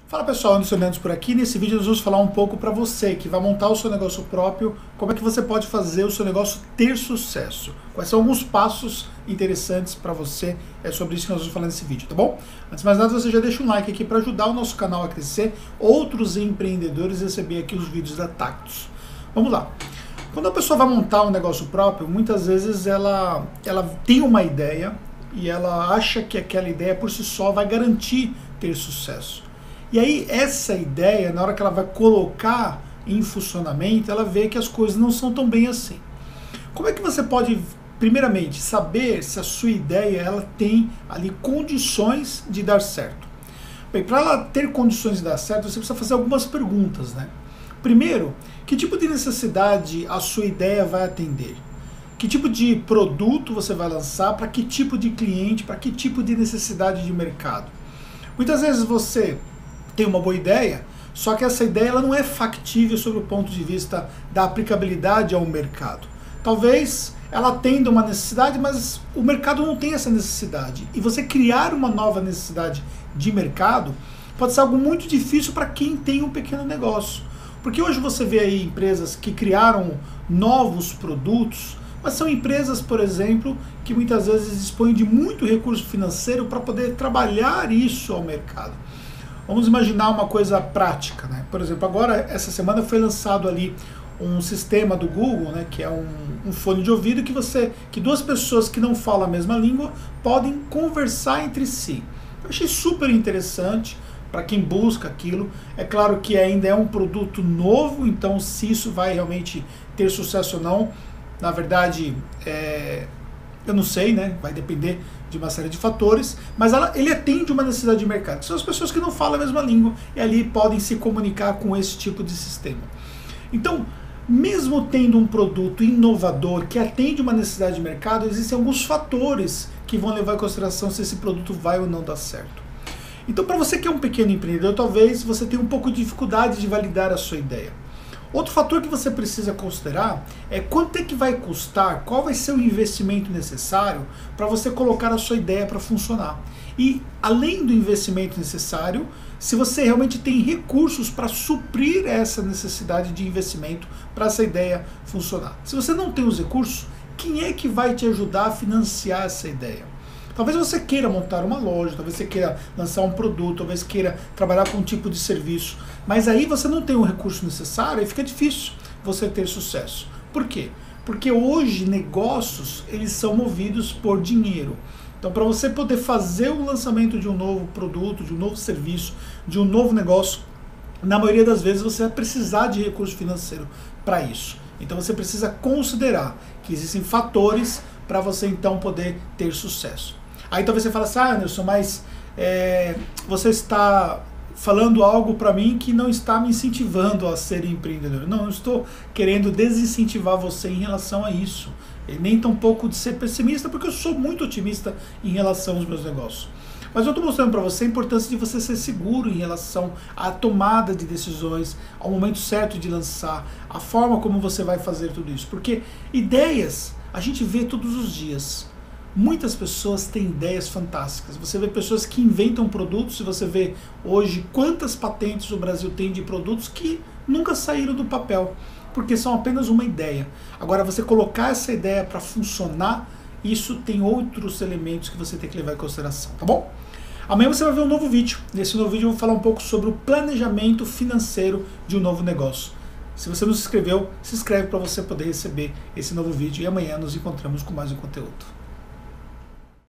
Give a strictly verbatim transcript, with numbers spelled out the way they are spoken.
Fala pessoal, Anderson Mendes por aqui. Nesse vídeo nós vamos falar um pouco para você que vai montar o seu negócio próprio, como é que você pode fazer o seu negócio ter sucesso. Quais são alguns passos interessantes para você, é sobre isso que nós vamos falar nesse vídeo, tá bom? Antes de mais nada, você já deixa um like aqui para ajudar o nosso canal a crescer, outros empreendedores receber aqui os vídeos da Tactus. Vamos lá. Quando a pessoa vai montar um negócio próprio, muitas vezes ela, ela tem uma ideia e ela acha que aquela ideia por si só vai garantir ter sucesso. E aí essa ideia, na hora que ela vai colocar em funcionamento, ela vê que as coisas não são tão bem assim. Como é que você pode, primeiramente, saber se a sua ideia ela tem ali condições de dar certo? Bem, para ela ter condições de dar certo, você precisa fazer algumas perguntas, né? Primeiro, que tipo de necessidade a sua ideia vai atender? Que tipo de produto você vai lançar? Para que tipo de cliente? Para que tipo de necessidade de mercado? Muitas vezes você tem uma boa ideia, só que essa ideia ela não é factível sob o ponto de vista da aplicabilidade ao mercado. Talvez ela atenda uma necessidade, mas o mercado não tem essa necessidade. E você criar uma nova necessidade de mercado pode ser algo muito difícil para quem tem um pequeno negócio. Porque hoje você vê aí empresas que criaram novos produtos, mas são empresas, por exemplo, que muitas vezes dispõem de muito recurso financeiro para poder trabalhar isso ao mercado. Vamos imaginar uma coisa prática, né? Por exemplo, agora, essa semana foi lançado ali um sistema do Google, né, que é um, um fone de ouvido que você, que duas pessoas que não falam a mesma língua podem conversar entre si. Eu achei super interessante para quem busca aquilo. É claro que ainda é um produto novo, então se isso vai realmente ter sucesso ou não, na verdade, é, eu não sei, né? Vai depender de uma série de fatores, mas ela, ele atende uma necessidade de mercado. São as pessoas que não falam a mesma língua e ali podem se comunicar com esse tipo de sistema. Então, mesmo tendo um produto inovador que atende uma necessidade de mercado, existem alguns fatores que vão levar em consideração se esse produto vai ou não dar certo. Então, para você que é um pequeno empreendedor, talvez você tenha um pouco de dificuldade de validar a sua ideia. Outro fator que você precisa considerar é quanto é que vai custar, qual vai ser o investimento necessário para você colocar a sua ideia para funcionar. E além do investimento necessário, se você realmente tem recursos para suprir essa necessidade de investimento para essa ideia funcionar. Se você não tem os recursos, quem é que vai te ajudar a financiar essa ideia? Talvez você queira montar uma loja, talvez você queira lançar um produto, talvez queira trabalhar com um tipo de serviço, mas aí você não tem o recurso necessário e fica difícil você ter sucesso. Por quê? Porque hoje negócios eles são movidos por dinheiro. Então, para você poder fazer o lançamento de um novo produto, de um novo serviço, de um novo negócio, na maioria das vezes você vai precisar de recurso financeiro para isso. Então você precisa considerar que existem fatores para você então poder ter sucesso. Aí talvez você fale assim, ah, Anderson, mas é, você está falando algo para mim que não está me incentivando a ser empreendedor. Não, eu estou querendo desincentivar você em relação a isso. E nem tão pouco de ser pessimista, porque eu sou muito otimista em relação aos meus negócios. Mas eu estou mostrando para você a importância de você ser seguro em relação à tomada de decisões, ao momento certo de lançar, a forma como você vai fazer tudo isso. Porque ideias a gente vê todos os dias. Muitas pessoas têm ideias fantásticas. Você vê pessoas que inventam produtos, e você vê hoje quantas patentes o Brasil tem de produtos que nunca saíram do papel, porque são apenas uma ideia. Agora, você colocar essa ideia para funcionar, isso tem outros elementos que você tem que levar em consideração, tá bom? Amanhã você vai ver um novo vídeo. Nesse novo vídeo eu vou falar um pouco sobre o planejamento financeiro de um novo negócio. Se você não se inscreveu, se inscreve para você poder receber esse novo vídeo e amanhã nos encontramos com mais um conteúdo.